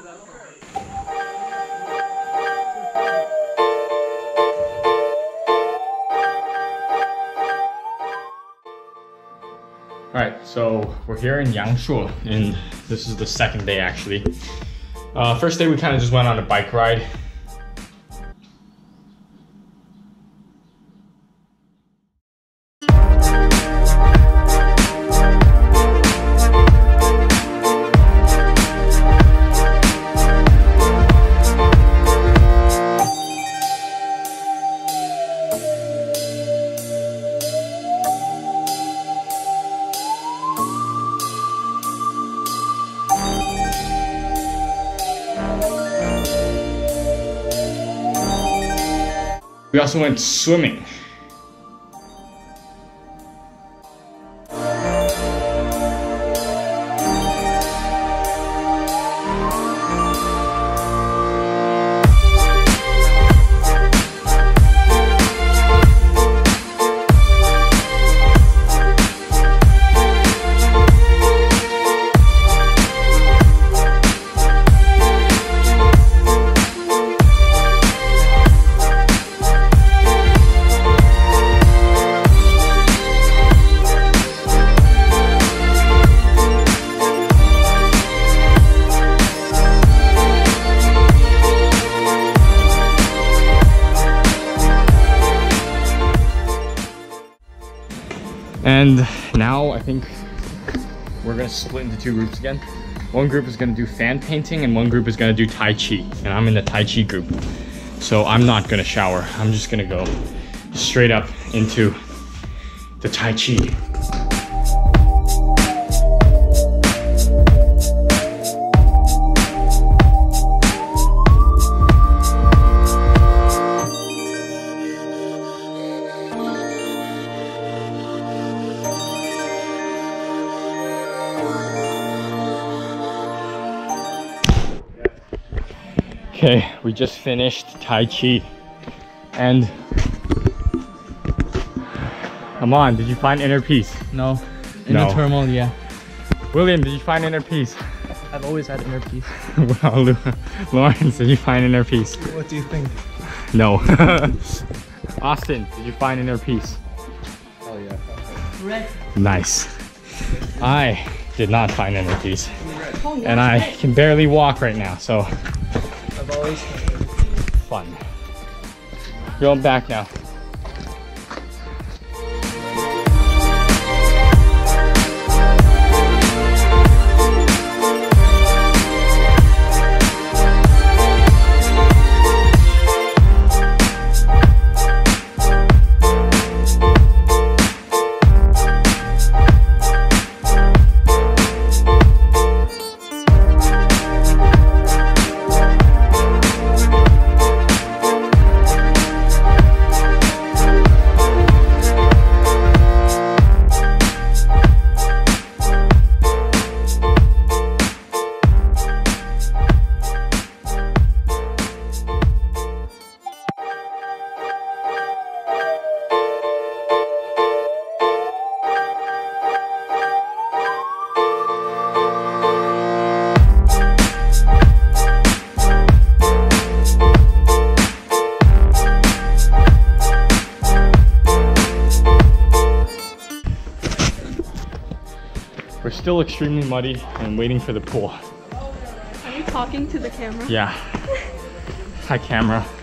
Alright, so we're here in Yangshuo, and this is the second day actually. First day we kind of just went on a bike ride. We also went swimming. And now I think we're gonna split into two groups again. One group is gonna do fan painting and one group is gonna do Tai Chi. And I'm in the Tai Chi group. So I'm not gonna shower. I'm just gonna go straight up into the Tai Chi. Okay, we just finished Tai Chi, and Aman, did you find inner peace? No. Inner turmoil, yeah. William, did you find inner peace? I've always had inner peace. Well, Lawrence, did you find inner peace? What do you think? No. Austin, did you find inner peace? Oh yeah. Red. Nice. I did not find inner peace. And I can barely walk right now, so I've always fun. Going back now. We're still extremely muddy and waiting for the pool. Are you talking to the camera? Yeah. Hi, camera.